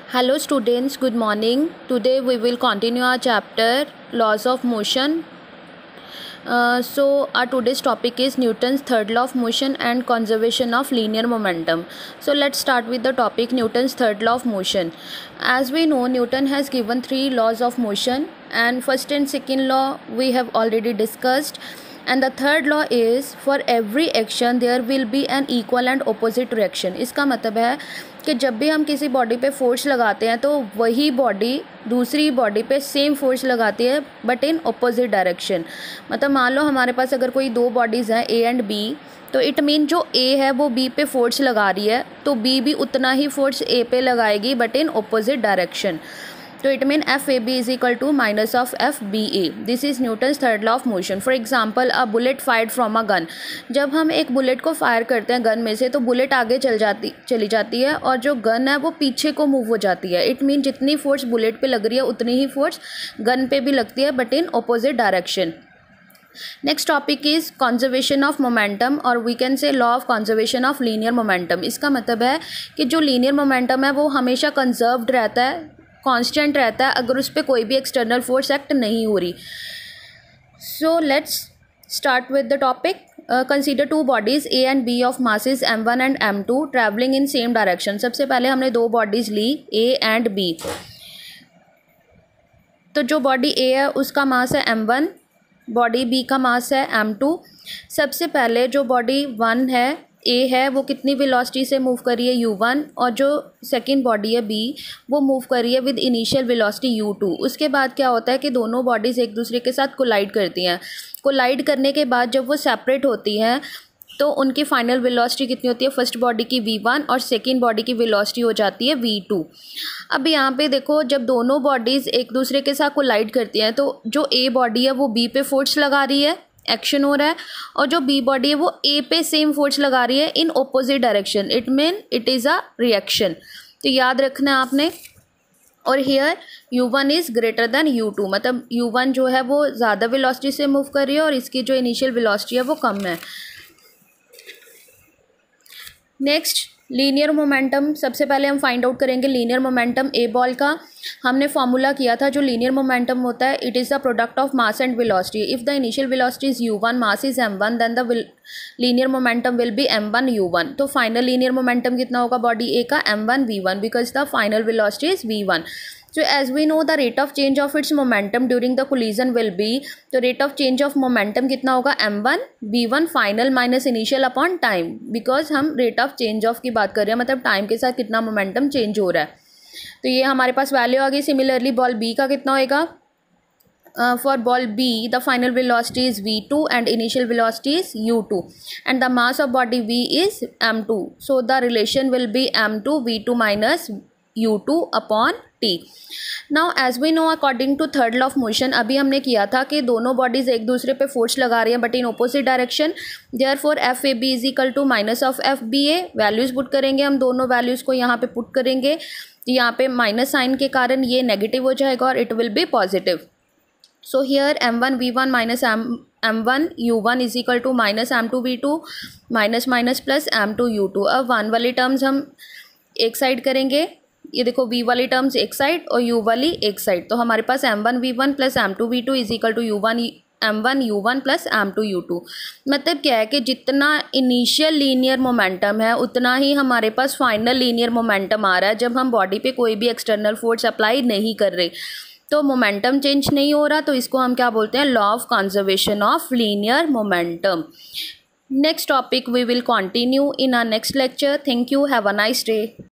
Hello students, good morning. Today we will continue our chapter Laws of Motion. So our today's topic is Newton's third law of motion and conservation of linear momentum. So let's start with the topic Newton's third law of motion. As we know, Newton has given three laws of motion, and first and second law we have already discussed. And the third law is for every action there will be an equal and opposite reaction. इसका मतलब है कि जब भी हम किसी body पे force लगाते हैं तो वही बॉडी दूसरी बॉडी पे सेम फोर्स लगाती है बट इन ऑपोजिट डायरेक्शन. मतलब मान लो हमारे पास अगर कोई दो बॉडीज़ हैं ए एंड बी, तो इट मीन जो ए है वो बी पे फोर्स लगा रही है तो बी भी उतना ही फोर्स ए पे लगाएगी बट इन ऑपोजिट डायरेक्शन. तो it mean F A B is equal to minus of F B A. This is Newton's third law of motion. For example a bullet fired from a gun. जब हम एक bullet को fire करते हैं gun में से तो bullet आगे चली जाती है और जो गन है वो पीछे को मूव हो जाती है. इट मीन जितनी फोर्स बुलेट पे लग रही है उतनी ही फोर्स गन पे भी लगती है but in opposite direction. Next topic is conservation of momentum और we can say law of conservation of linear momentum. इसका मतलब है कि जो लीनियर मोमेंटम है वो हमेशा कंजर्व्ड रहता है, कांस्टेंट रहता है अगर उस पर कोई भी एक्सटर्नल फोर्स एक्ट नहीं हो रही. So let's start with the topic. Consider two bodies A and B of masses m1 and m2 travelling in same direction. सबसे पहले हमने दो बॉडीज़ ली ए एंड बी. तो जो बॉडी ए है उसका मास है m1, बॉडी बी का मास है m2. सबसे पहले जो बॉडी 1 है ए है वो कितनी वेलोसिटी से मूव कर रही है u1 और जो सेकंड बॉडी है बी वो मूव कर रही है विद इनिशियल वेलोसिटी u2. उसके बाद क्या होता है कि दोनों बॉडीज़ एक दूसरे के साथ कोलाइड करती हैं. कोलाइड करने के बाद जब वो सेपरेट होती हैं तो उनकी फाइनल वेलोसिटी कितनी होती है, फर्स्ट बॉडी की v1 और सेकंड बॉडी की वेलोसिटी हो जाती है v2. अब यहाँ पे देखो जब दोनों बॉडीज़ एक दूसरे के साथ कोलाइड करती हैं तो जो ए बॉडी है वो बी पे फोर्स लगा रही है, एक्शन हो रहा है, और जो बी बॉडी है वो ए पे सेम फोर्स लगा रही है in opposite direction. It mean it is a reaction. तो याद रखना है आपने. और here u1 is greater than u2, मतलब u1 जो है वो ज़्यादा वेलोसिटी से मूव कर रही है और इसकी जो इनिशियल वेलोसिटी है वो कम है. Next linear momentum. सबसे पहले हम फाइंड आउट करेंगे लीनियर मोमेंटम ए बॉल का. हमने फॉर्मूला किया था जो लीनियर मोमेंटम होता है it is the product of mass and velocity. If the initial velocity is u1, mass is m1, then the linear momentum will be m1 u1. तो final linear momentum कितना होगा body ए का m1 v1 because the final velocity is v1. So as we know the rate of change of its momentum during the collision will be, तो rate of change of momentum कितना होगा m1 v1 final minus initial upon time, because हम rate of change of की बात कर रहे हैं मतलब टाइम के साथ कितना मोमेंटम चेंज हो रहा है. तो ये हमारे पास वैल्यू आ गई. सिमिलरली बॉल बी का कितना होएगा. For ball B the final velocity is v2 and initial velocity is u2 and the mass of body v is m2. So the relation will be m2 v2 minus u2 upon t. Now as we know according to third law of motion अभी हमने किया था कि दोनों bodies एक दूसरे पे force लगा रही हैं but in opposite direction. Therefore F A B is equal to minus of F B A. Values put करेंगे हम, दोनों वैल्यूज़ को यहाँ पे पुट करेंगे तो यहाँ पे माइनस साइन के कारण ये नेगेटिव हो जाएगा और it will be positive. So here m1 v1 minus m1 u1 is equal to minus m2 v2 minus minus plus m2 u2. अब वन वाली टर्म्स हम एक साइड करेंगे. ये देखो v वाली टर्म्स एक साइड और u वाली एक साइड. तो हमारे पास m1 v1 plus m2 v2 is equal to m1 u1 plus m2 u2. मतलब क्या है कि जितना इनिशियल लीनियर मोमेंटम है उतना ही हमारे पास फाइनल लीनियर मोमेंटम आ रहा है जब हम बॉडी पे कोई भी एक्सटर्नल फोर्स अप्लाई नहीं कर रहे. तो मोमेंटम चेंज नहीं हो रहा तो इसको हम क्या बोलते हैं, law of conservation of linear momentum. Next topic we will continue in our next lecture. Thank you. Have a nice day.